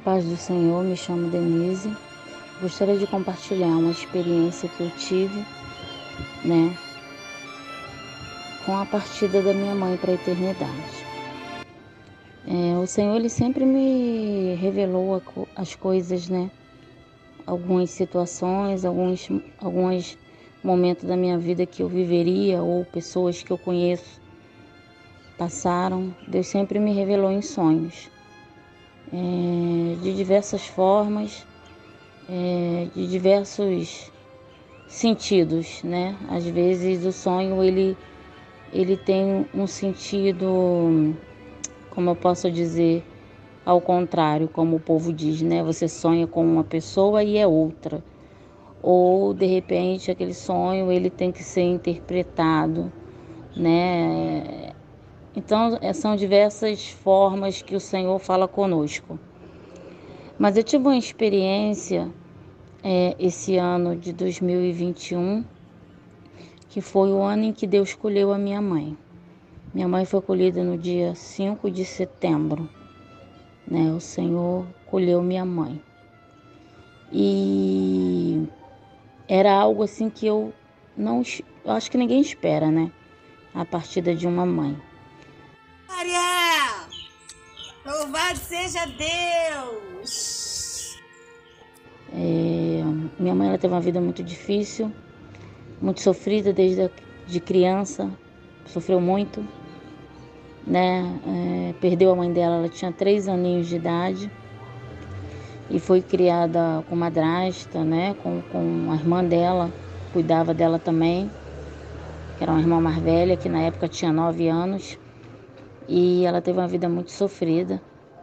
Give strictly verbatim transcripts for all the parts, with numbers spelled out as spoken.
paz do Senhor, me chamo Denise. Gostaria de compartilhar uma experiência que eu tive, né, com a partida da minha mãe para a eternidade. É, o Senhor, Ele sempre me revelou a, as coisas, né, algumas situações, alguns, alguns momentos da minha vida que eu viveria ou pessoas que eu conheço passaram. Deus sempre me revelou em sonhos, é, de diversas formas, é, de diversos sentidos, né? Às vezes o sonho ele, ele tem um sentido, como eu posso dizer, ao contrário, como o povo diz, né? Você sonha com uma pessoa e é outra. Ou de repente aquele sonho ele tem que ser interpretado, né? Então são diversas formas que o Senhor fala conosco. Mas eu tive uma experiência é, esse ano de dois mil e vinte e um, que foi o ano em que Deus escolheu a minha mãe. Minha mãe foi colhida no dia cinco de setembro, né? O Senhor colheu minha mãe. E era algo assim que eu não, eu acho que ninguém espera, né? A partida de uma mãe. Glória! Louvado seja Deus! É, minha mãe ela teve uma vida muito difícil, muito sofrida desde a, de criança, sofreu muito, né? É, perdeu a mãe dela, ela tinha três aninhos de idade e foi criada com madrasta, né? Com, com a irmã dela, cuidava dela também, que era uma irmã mais velha, que na época tinha nove anos, e ela teve uma vida muito sofrida.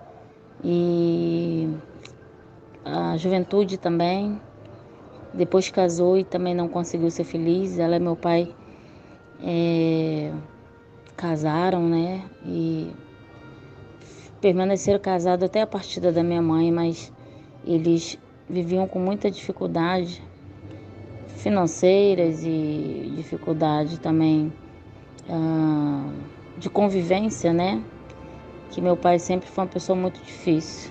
E a juventude também, depois casou e também não conseguiu ser feliz. Ela e meu pai é, casaram, né? E permaneceram casados até a partida da minha mãe, mas eles viviam com muita dificuldade financeiras e dificuldade também ah, de convivência, né? Que meu pai sempre foi uma pessoa muito difícil.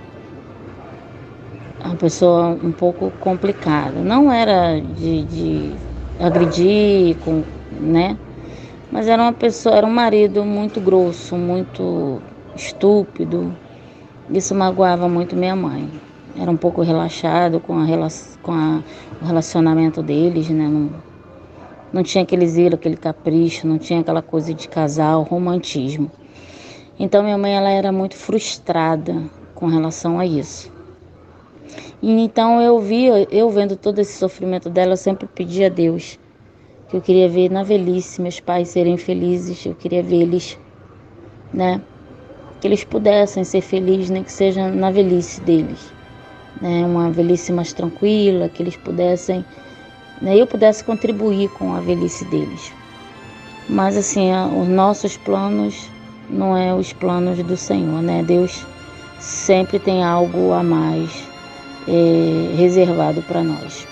Uma pessoa um pouco complicada. Não era de, de agredir, com, né? Mas era uma pessoa, era um marido muito grosso, muito estúpido. Isso magoava muito minha mãe. Era um pouco relaxado com, a, com a, o relacionamento deles, né? Não, não tinha aquele zelo, aquele capricho, não tinha aquela coisa de casal, romantismo. Então minha mãe ela era muito frustrada com relação a isso. E então eu via, eu vendo todo esse sofrimento dela, eu sempre pedia a Deus que eu queria ver na velhice meus pais serem felizes, eu queria ver eles, né, que eles pudessem ser felizes, nem que seja na velhice deles, né, uma velhice mais tranquila, que eles pudessem, né, eu pudesse contribuir com a velhice deles. Mas assim, os nossos planos não é os planos do Senhor, né? Deus sempre tem algo a mais é, reservado para nós.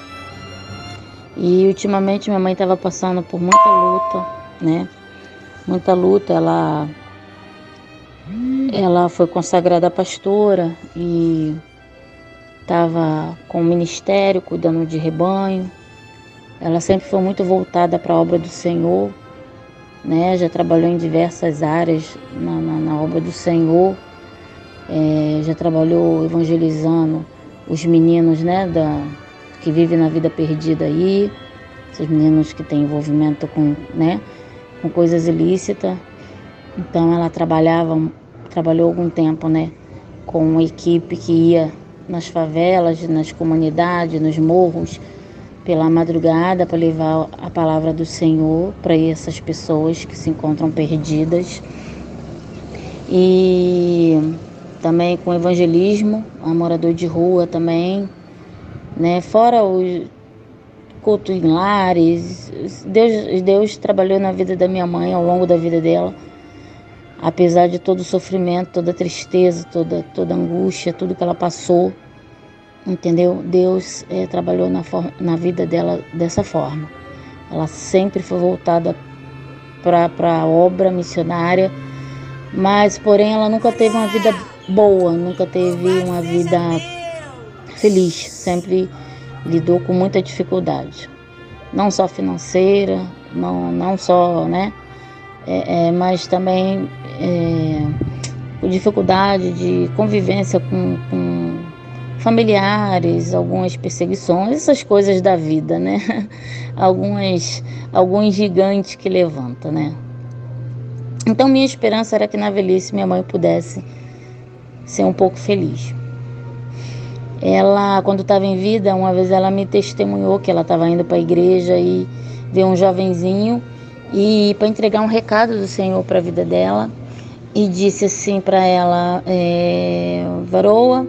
E ultimamente minha mãe estava passando por muita luta, né? Muita luta. Ela, ela foi consagrada pastora e estava com o ministério, cuidando de rebanho. Ela sempre foi muito voltada para a obra do Senhor, né? Já trabalhou em diversas áreas na, na, na obra do Senhor. É, já trabalhou evangelizando os meninos, né, da, que vivem na vida perdida aí, esses meninos que têm envolvimento com, né, com coisas ilícitas. Então ela trabalhava, trabalhou algum tempo, né, com uma equipe que ia nas favelas, nas comunidades, nos morros, pela madrugada para levar a palavra do Senhor para essas pessoas que se encontram perdidas. E também com evangelismo, a morador de rua também, né? Fora os cultos em lares. Deus, Deus trabalhou na vida da minha mãe ao longo da vida dela, apesar de todo o sofrimento, toda a tristeza, toda, toda a angústia, tudo que ela passou, entendeu? Deus é, trabalhou na, forma, na vida dela dessa forma. Ela sempre foi voltada para a obra missionária, mas porém ela nunca teve uma vida boa, nunca teve uma vida feliz, sempre lidou com muita dificuldade, não só financeira, não, não só, né, é, é, mas também é, com dificuldade de convivência com, com familiares, algumas perseguições, essas coisas da vida, né? Algumas, alguns gigantes que levanta, né? Então minha esperança era que na velhice minha mãe pudesse ser um pouco feliz. Ela, quando estava em vida, uma vez ela me testemunhou que ela estava indo para a igreja e veio um jovenzinho e para entregar um recado do Senhor para a vida dela e disse assim para ela, é, varoa,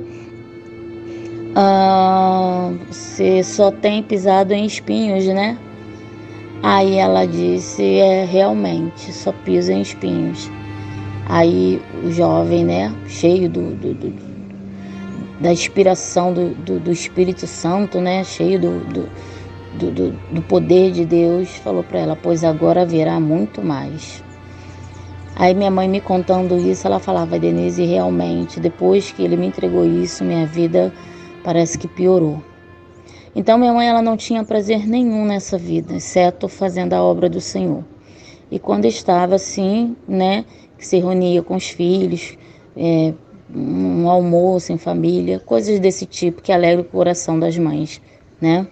ah, você só tem pisado em espinhos, né? Aí ela disse, é, realmente, só piso em espinhos. Aí o jovem, né, cheio do, do, do, da inspiração do, do, do Espírito Santo, né, cheio do, do, do, do poder de Deus, falou para ela, pois agora haverá muito mais. Aí minha mãe me contando isso, ela falava, Denise, realmente, depois que ele me entregou isso, minha vida parece que piorou. Então minha mãe ela não tinha prazer nenhum nessa vida, exceto fazendo a obra do Senhor. E quando estava assim, né, que se reunia com os filhos, é, um almoço em família, coisas desse tipo que alegra o coração das mães, né?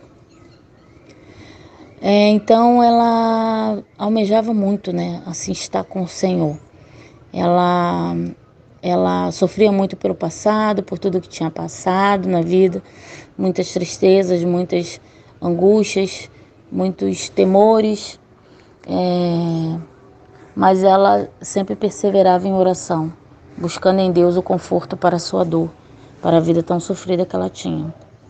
É, então ela almejava muito, né, assim, estar com o Senhor. Ela, ela sofria muito pelo passado, por tudo que tinha passado na vida, muitas tristezas, muitas angústias, muitos temores, é, mas ela sempre perseverava em oração, buscando em Deus o conforto para a sua dor, para a vida tão sofrida que ela tinha.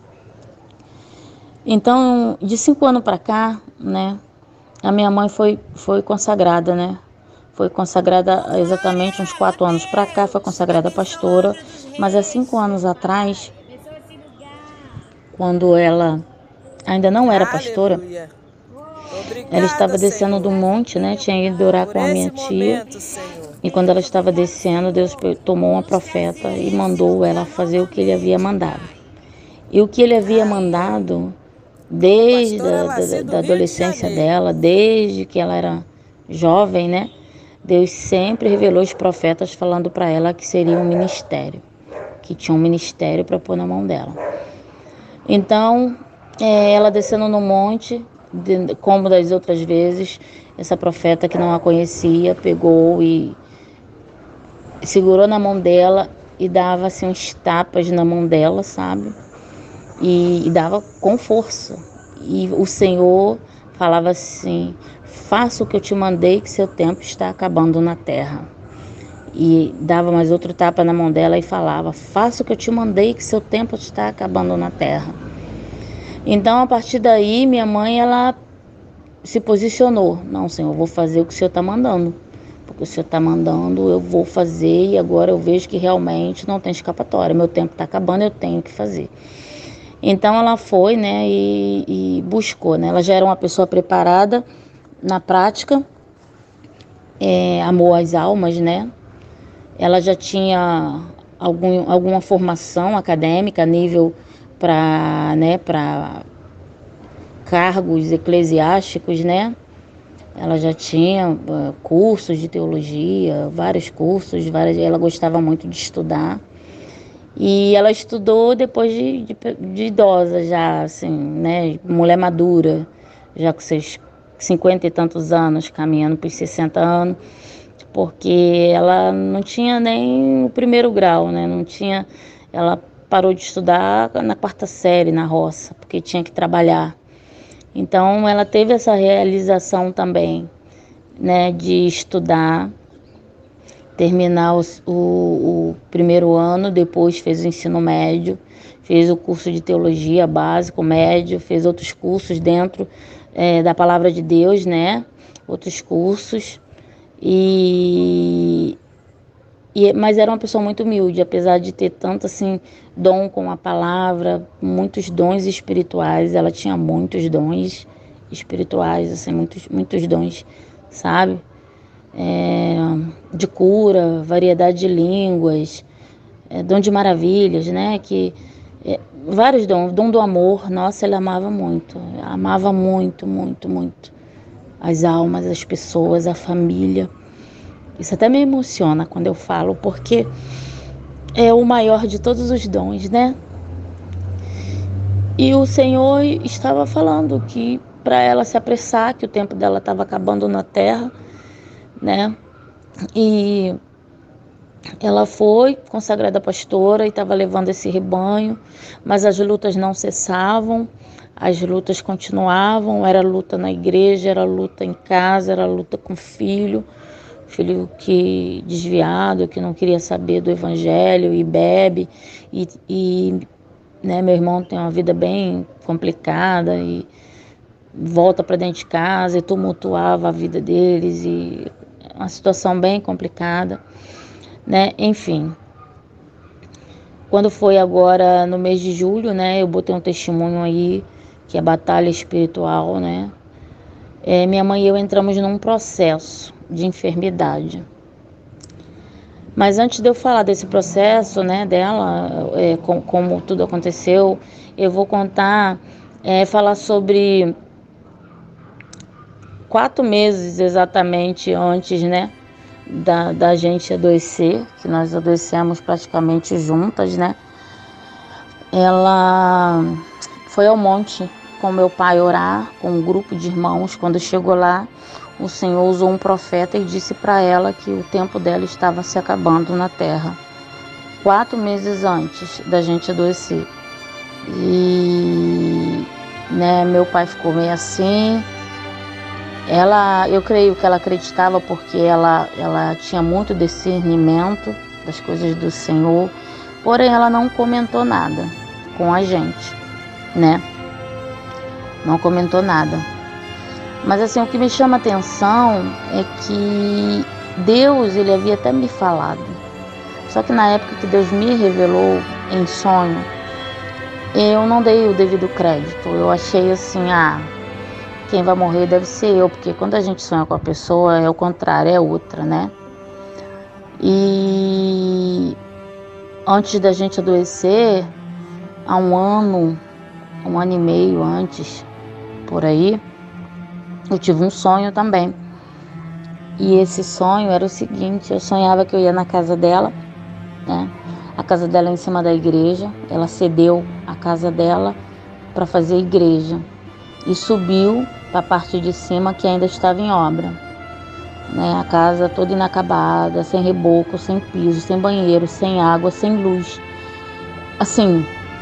Então, de cinco anos para cá, né, a minha mãe foi, foi consagrada, né? Foi consagrada exatamente uns quatro anos para cá, foi consagrada pastora, mas há cinco anos atrás, quando ela ainda não era pastora, Aleluia. ela estava Obrigada, descendo do Senhor, monte, né? Tinha ido orar por com a minha esse tia. momento, Senhor. E quando ela estava descendo, Deus tomou uma profeta e mandou ela fazer o que ele havia mandado. E o que ele havia mandado, desde Pastora a Laci, da, do da Rio de adolescência Janeiro. dela, desde que ela era jovem, né? Deus sempre revelou os profetas falando para ela que seria um ministério, que tinha um ministério para pôr na mão dela. Então, é, ela descendo no monte, de, como das outras vezes, essa profeta que não a conhecia, pegou e segurou na mão dela e dava assim uns tapas na mão dela, sabe? E, e dava com força. E o Senhor falava assim, faça o que eu te mandei, que seu tempo está acabando na terra. E dava mais outro tapa na mão dela e falava, faça o que eu te mandei, que seu tempo está acabando na terra. Então, a partir daí, minha mãe, ela se posicionou. Não, Senhor, eu vou fazer o que o Senhor está mandando. Porque o Senhor está mandando, eu vou fazer e agora eu vejo que realmente não tem escapatória. Meu tempo está acabando, eu tenho que fazer. Então, ela foi, né, e, e buscou, né? Ela já era uma pessoa preparada na prática, é, amou as almas, né? Ela já tinha algum, alguma formação acadêmica a nível para, né, para cargos eclesiásticos, né? Ela já tinha uh, cursos de teologia, vários cursos, várias, ela gostava muito de estudar. E ela estudou depois de, de, de idosa já, assim, né? Mulher madura, já com seus cinquenta e tantos anos, caminhando para os sessenta anos, porque ela não tinha nem o primeiro grau, né? Não tinha, ela parou de estudar na quarta série, na roça, porque tinha que trabalhar. Então, ela teve essa realização também, né, de estudar, terminar o, o, o primeiro ano, depois fez o ensino médio, fez o curso de teologia básico, médio, fez outros cursos dentro é, da Palavra de Deus, né, outros cursos, e, e, mas era uma pessoa muito humilde, apesar de ter tanto assim, dom com a palavra, muitos dons espirituais, ela tinha muitos dons espirituais, assim, muitos, muitos dons, sabe? É, de cura, variedade de línguas, é, dom de maravilhas, né? Que é, vários dons, dom do amor, nossa, ele amava muito, amava muito, muito, muito as almas, as pessoas, a família. Isso até me emociona quando eu falo, porque é o maior de todos os dons, né? E o Senhor estava falando que para ela se apressar, que o tempo dela estava acabando na terra, né? E ela foi consagrada pastora e estava levando esse rebanho, mas as lutas não cessavam, as lutas continuavam, era luta na igreja, era luta em casa, era luta com o filho, filho que desviado, que não queria saber do evangelho e bebe, e, e né, meu irmão tem uma vida bem complicada e volta para dentro de casa e tumultuava a vida deles, e uma situação bem complicada, né? Enfim, quando foi agora no mês de julho, né, eu botei um testemunho aí, que é batalha espiritual, né? É, minha mãe e eu entramos num processo de enfermidade. Mas antes de eu falar desse processo, né, dela, é, com, como tudo aconteceu, eu vou contar, é, falar sobre quatro meses exatamente antes, né, da, da gente adoecer, que nós adoecemos praticamente juntas, né? Ela foi ao monte com meu pai orar, com um grupo de irmãos. Quando chegou lá, o Senhor usou um profeta e disse para ela que o tempo dela estava se acabando na terra, quatro meses antes da gente adoecer. E, né, meu pai ficou meio assim. Ela, eu creio que ela acreditava, porque ela, ela tinha muito discernimento das coisas do Senhor, porém ela não comentou nada com a gente, né? Não comentou nada. Mas assim, o que me chama a atenção é que Deus, ele havia até me falado. Só que na época que Deus me revelou em sonho, eu não dei o devido crédito. Eu achei assim, ah, quem vai morrer deve ser eu, porque quando a gente sonha com a pessoa, é o contrário, é outra, né? E antes da gente adoecer, há um ano, um ano e meio antes, por aí, eu tive um sonho também. E esse sonho era o seguinte: eu sonhava que eu ia na casa dela, né? A casa dela é em cima da igreja. Ela cedeu a casa dela para fazer igreja e subiu para a parte de cima, que ainda estava em obra, né? A casa toda inacabada, sem reboco, sem piso, sem banheiro, sem água, sem luz. Assim,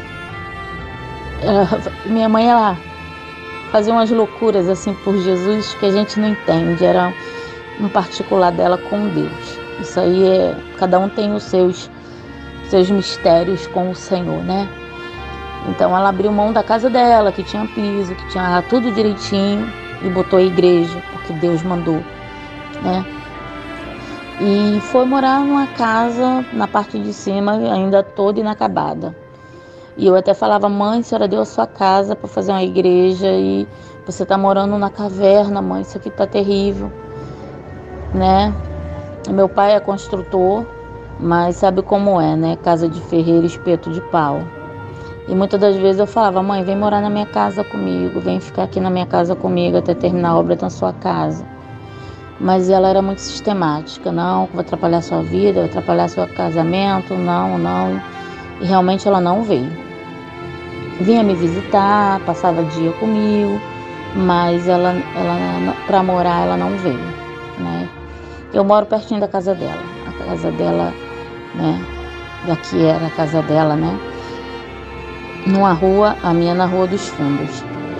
ela, minha mãe, ela fazia umas loucuras assim por Jesus que a gente não entende. Era um particular dela com Deus. Isso aí é, cada um tem os seus seus mistérios com o Senhor, né? Então ela abriu mão da casa dela, que tinha piso, que tinha tudo direitinho, e botou a igreja, porque Deus mandou, né? E foi morar numa casa na parte de cima, ainda toda inacabada. E eu até falava: mãe, a senhora deu a sua casa para fazer uma igreja e você tá morando na caverna, mãe, isso aqui tá terrível, né? Meu pai é construtor, mas sabe como é, né? Casa de ferreiro, espeto de pau. E muitas das vezes eu falava: mãe, vem morar na minha casa comigo, vem ficar aqui na minha casa comigo até terminar a obra na sua casa. Mas ela era muito sistemática: não, vai atrapalhar sua vida, vai atrapalhar seu casamento, não, não. E realmente ela não veio. Vinha me visitar, passava dia comigo, mas ela, ela para morar ela não veio, né? Eu moro pertinho da casa dela, a casa dela, né? Daqui era a casa dela, né? Numa rua, a minha na Rua dos Fundos.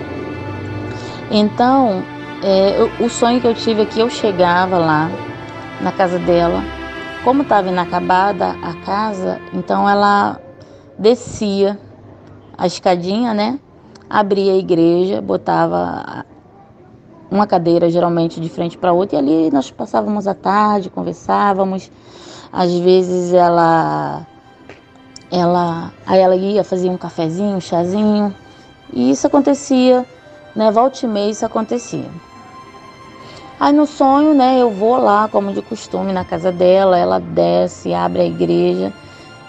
Então, é, eu, o sonho que eu tive é que eu chegava lá na casa dela. Como estava inacabada a casa, então ela descia a escadinha, né? Abria a igreja, botava uma cadeira geralmente de frente para outra, e ali nós passávamos a tarde, conversávamos. Às vezes ela ela aí ela ia fazer um cafezinho, um chazinho, e isso acontecia, né? Volta e meia isso acontecia. Aí no sonho, né, eu vou lá como de costume na casa dela, ela desce, abre a igreja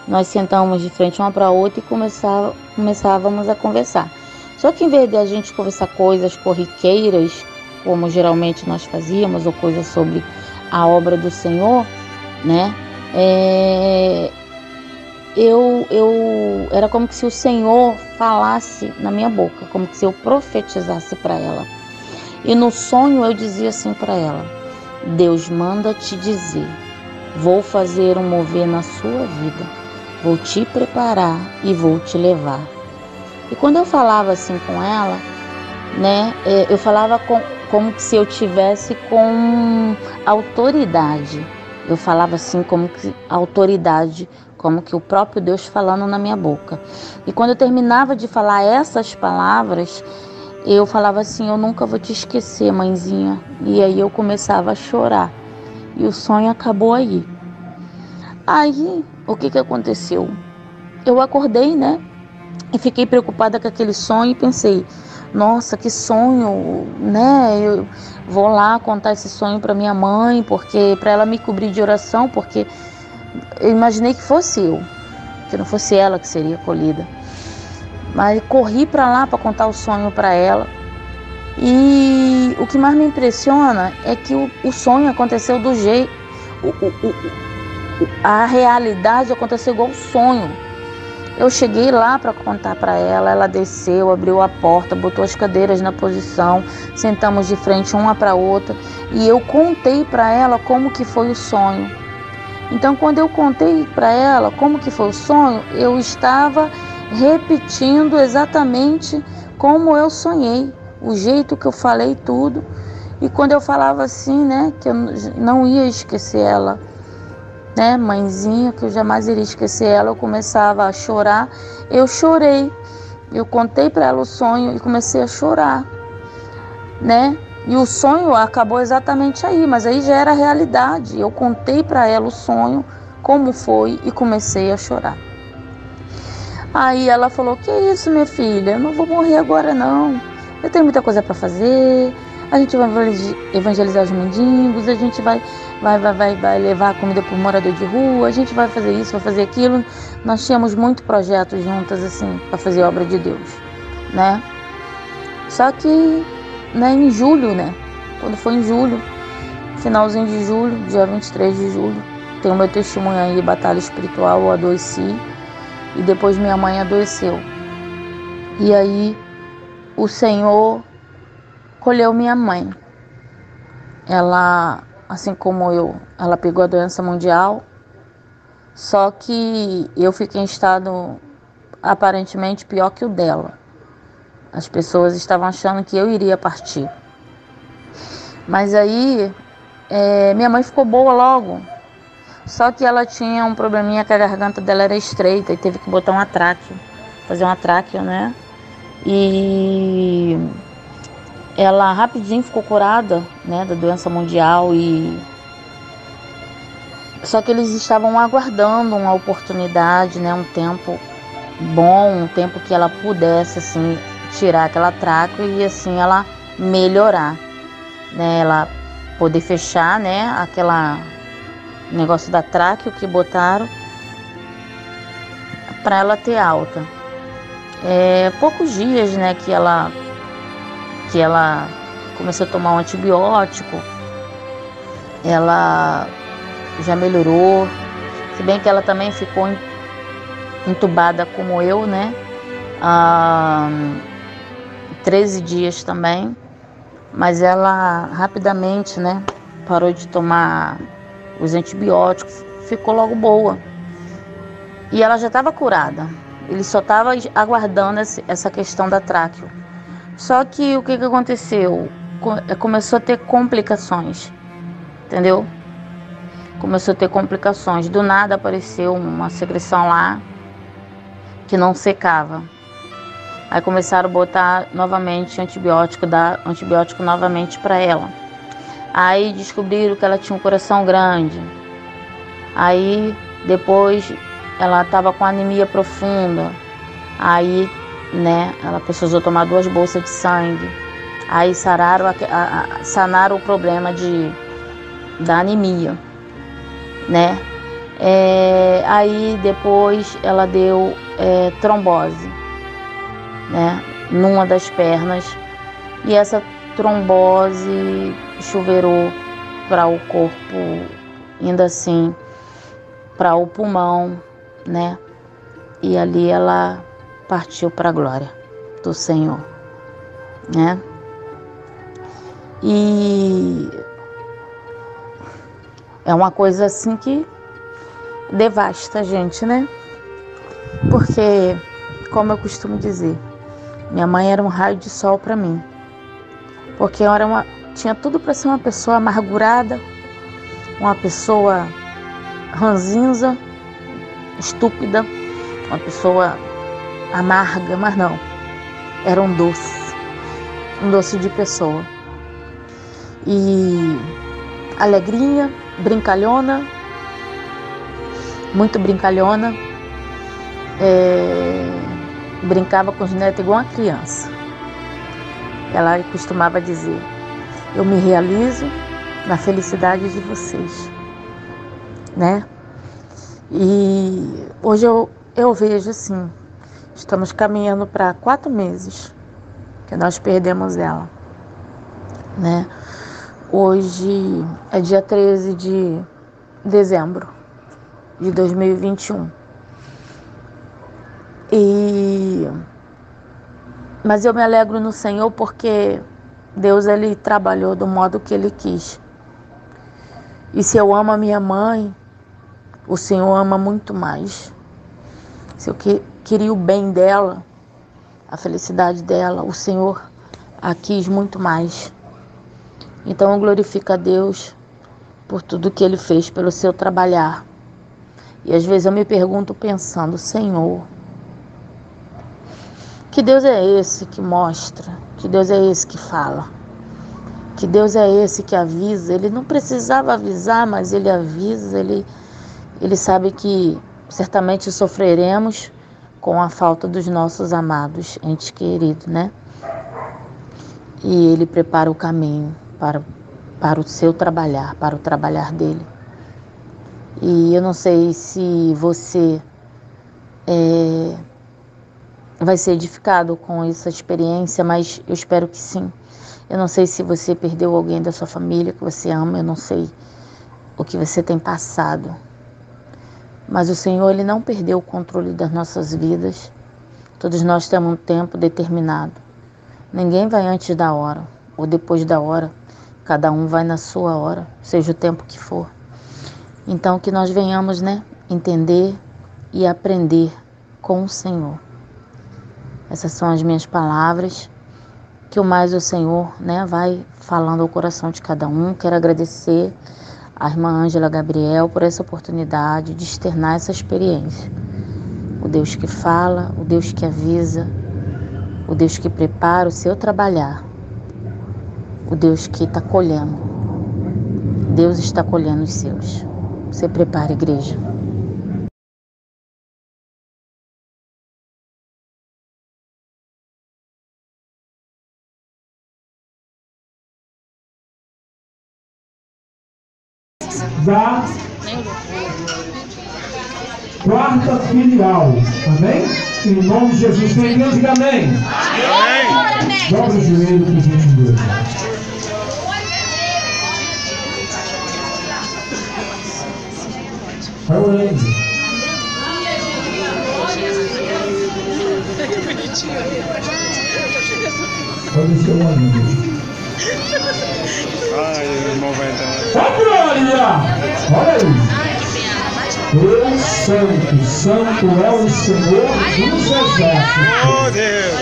nós sentávamos de frente uma para outra e começava, começávamos a conversar. Só que em vez de a gente conversar coisas corriqueiras, como geralmente nós fazíamos, ou coisas sobre a obra do Senhor, né? É, eu, eu era como se o Senhor falasse na minha boca, como se eu profetizasse para ela. E no sonho eu dizia assim para ela: Deus manda te dizer, vou fazer um mover na sua vida, vou te preparar e vou te levar. E quando eu falava assim com ela, né, eu falava com, como se eu tivesse com autoridade. Eu falava assim como que autoridade, como que o próprio Deus falando na minha boca. E quando eu terminava de falar essas palavras, eu falava assim: eu nunca vou te esquecer, mãezinha. E aí eu começava a chorar. E o sonho acabou aí. Aí, o que que aconteceu? Eu acordei, né? E fiquei preocupada com aquele sonho e pensei: nossa, que sonho, né? Eu vou lá contar esse sonho para minha mãe, porque para ela me cobrir de oração, porque eu imaginei que fosse eu, que não fosse ela que seria acolhida. Mas corri para lá para contar o sonho para ela. E o que mais me impressiona é que o, o sonho aconteceu do jeito, o, o, o, a realidade aconteceu igual o sonho. Eu cheguei lá para contar para ela, ela desceu, abriu a porta, botou as cadeiras na posição, sentamos de frente uma para outra e eu contei para ela como que foi o sonho. Então, quando eu contei para ela como que foi o sonho, eu estava repetindo exatamente como eu sonhei, o jeito que eu falei tudo. E quando eu falava assim, né, que eu não ia esquecer ela, né, mãezinha, que eu jamais iria esquecer ela, eu começava a chorar. Eu chorei, eu contei para ela o sonho e comecei a chorar, né? E o sonho acabou exatamente aí, mas aí já era realidade. Eu contei para ela o sonho, como foi, e comecei a chorar. Aí ela falou: que isso, minha filha? Eu não vou morrer agora não. Eu tenho muita coisa para fazer. A gente vai evangelizar os mendigos, a gente vai, vai, vai, vai, vai levar comida para o morador de rua, a gente vai fazer isso, vai fazer aquilo. Nós tínhamos muitos projetos juntas assim para fazer a obra de Deus, né? Só que, né, em julho, né? Quando foi em julho, finalzinho de julho, dia vinte e três de julho, tem o meu testemunho aí, batalha espiritual, eu adoeci e depois minha mãe adoeceu. E aí o Senhor colheu minha mãe. Ela, assim como eu, ela pegou a doença mundial, só que eu fiquei em estado aparentemente pior que o dela. As pessoas estavam achando que eu iria partir. Mas aí, é, minha mãe ficou boa logo. Só que ela tinha um probleminha que a garganta dela era estreita e teve que botar uma tráqueo, fazer uma tráqueo, né? E ela rapidinho ficou curada, né, da doença mundial. E só que eles estavam aguardando uma oportunidade, né, um tempo bom, um tempo que ela pudesse assim tirar aquela tráqueo e assim ela melhorar, né, ela poder fechar, né, aquela negócio da tráqueo que botaram para ela ter alta. É, poucos dias, né, que ela que ela começou a tomar um antibiótico, ela já melhorou, se bem que ela também ficou entubada como eu, né, há treze dias também, mas ela rapidamente, né, parou de tomar os antibióticos, ficou logo boa. E ela já estava curada, ele só estava aguardando essa questão da tráqueo. Só que o que, que aconteceu? Começou a ter complicações, entendeu? Começou a ter complicações. Do nada apareceu uma secreção lá que não secava. Aí começaram a botar novamente antibiótico, dar antibiótico novamente para ela. Aí descobriram que ela tinha um coração grande. Aí depois ela estava com anemia profunda. Aí, né, ela precisou tomar duas bolsas de sangue. Aí sararam, a, a, sanaram o problema de, da anemia, né? É, aí depois ela deu é, trombose, né, numa das pernas, e essa trombose chuveirou para o corpo, ainda assim, para o pulmão, né, e ali ela partiu para a glória do Senhor, né. E é uma coisa assim que devasta a gente, né? Porque, como eu costumo dizer, minha mãe era um raio de sol para mim. Porque eu era uma, tinha tudo para ser uma pessoa amargurada, uma pessoa ranzinza, estúpida, uma pessoa amarga, mas não. Era um doce, um doce de pessoa. E alegrinha, brincalhona, muito brincalhona, é, brincava com os netos igual uma criança. Ela costumava dizer: eu me realizo na felicidade de vocês, né? E hoje eu, eu vejo assim, estamos caminhando para quatro meses que nós perdemos ela, né? Hoje é dia treze de dezembro de dois mil e vinte e um. E... Mas eu me alegro no Senhor porque Deus, Ele trabalhou do modo que Ele quis. E se eu amo a minha mãe, o Senhor ama muito mais. Se eu que, queria o bem dela, a felicidade dela, o Senhor a quis muito mais. Então eu glorifico a Deus por tudo que Ele fez, pelo seu trabalhar. E às vezes eu me pergunto pensando: Senhor, que Deus é esse que mostra? Que Deus é esse que fala? Que Deus é esse que avisa? Ele não precisava avisar, mas Ele avisa. Ele, ele sabe que certamente sofreremos com a falta dos nossos amados, entes queridos, né? E Ele prepara o caminho para, para o seu trabalhar, para o trabalhar dele. E eu não sei se você é, vai ser edificado com essa experiência, mas eu espero que sim. Eu não sei se você perdeu alguém da sua família que você ama, eu não sei o que você tem passado. Mas o Senhor, Ele não perdeu o controle das nossas vidas. Todos nós temos um tempo determinado. Ninguém vai antes da hora ou depois da hora. Cada um vai na sua hora, seja o tempo que for. Então que nós venhamos, né, entender e aprender com o Senhor. Essas são as minhas palavras. Que o mais o Senhor, né, vai falando ao coração de cada um. Quero agradecer à irmã Ângela Gabriel por essa oportunidade de externar essa experiência. O Deus que fala, o Deus que avisa, o Deus que prepara o seu trabalhar, o Deus que está colhendo. Deus está colhendo os seus. Se prepare, igreja. Da quarta filial, amém? Em nome de Jesus, tem igreja, diga amém. Amém. Dobra o joelho, por gentileza. Vai orando. Pode descer o ânimo. Ai, o irmão vai entrar. Ó, glória! Olha aí. Deus santo, santo é o Senhor dos exércitos. Oh, Deus!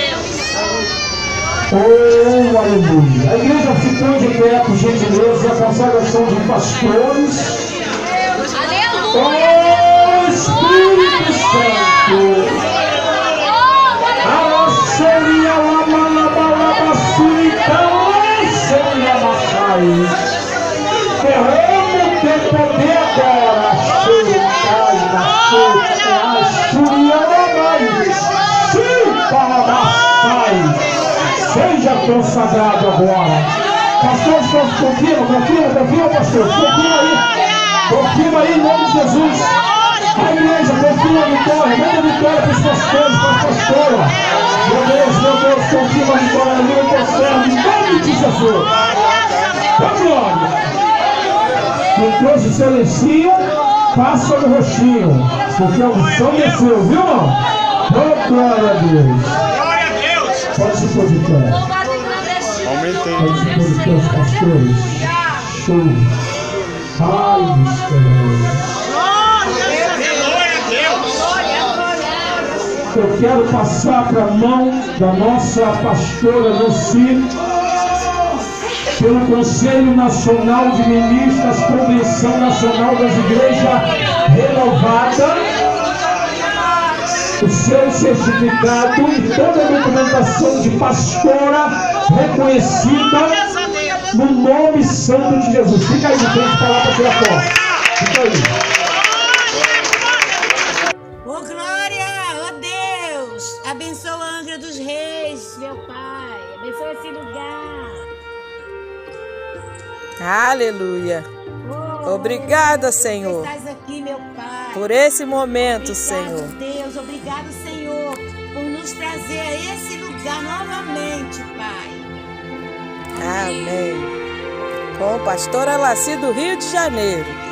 Oh, aleluia. A igreja ficou de pé, por gentileza, a consagração de pastores. Oh, Espírito Santo. A seria a malabalabassurita. Derrama o teu poder agora, Pai, na seja consagrado agora. Pastores, confirma, confirma, confirma, pastor, confirma aí. Confirma aí em nome de Jesus. A igreja, confirma a vitória. Manda vitória para os pastores, para as pastoras. Meu Deus, meu Deus, confirma a vitória ali no teu servo, em nome de Jesus. Dá glória. Quem trouxe silencia, passa no roxinho, porque a unção desceu, viu, irmão? Oh, glória a Deus. Glória a Deus. Pode se pôr de pé. Aumentei. Pode se pôr de pé, os pastores. Show. Ai, mistério. Eu quero passar para a mão da nossa pastora Luci, pelo Conselho Nacional de Ministras, Convenção Nacional das Igrejas Renovada, o seu certificado e toda a documentação de pastora reconhecida no nome santo de Jesus. Fica aí de frente para lá para tirar foto. Fica aí. Ô glória, ó Deus, abençoa a Angra dos Reis, meu Pai, abençoa esse lugar. Aleluia. Oh, Obrigada, Senhor, estás aqui, meu Pai. por esse momento, Obrigado, Senhor. Deus, obrigado, Senhor, por nos trazer a esse lugar novamente, Pai. Amém. Com pastora Laci do Rio de Janeiro.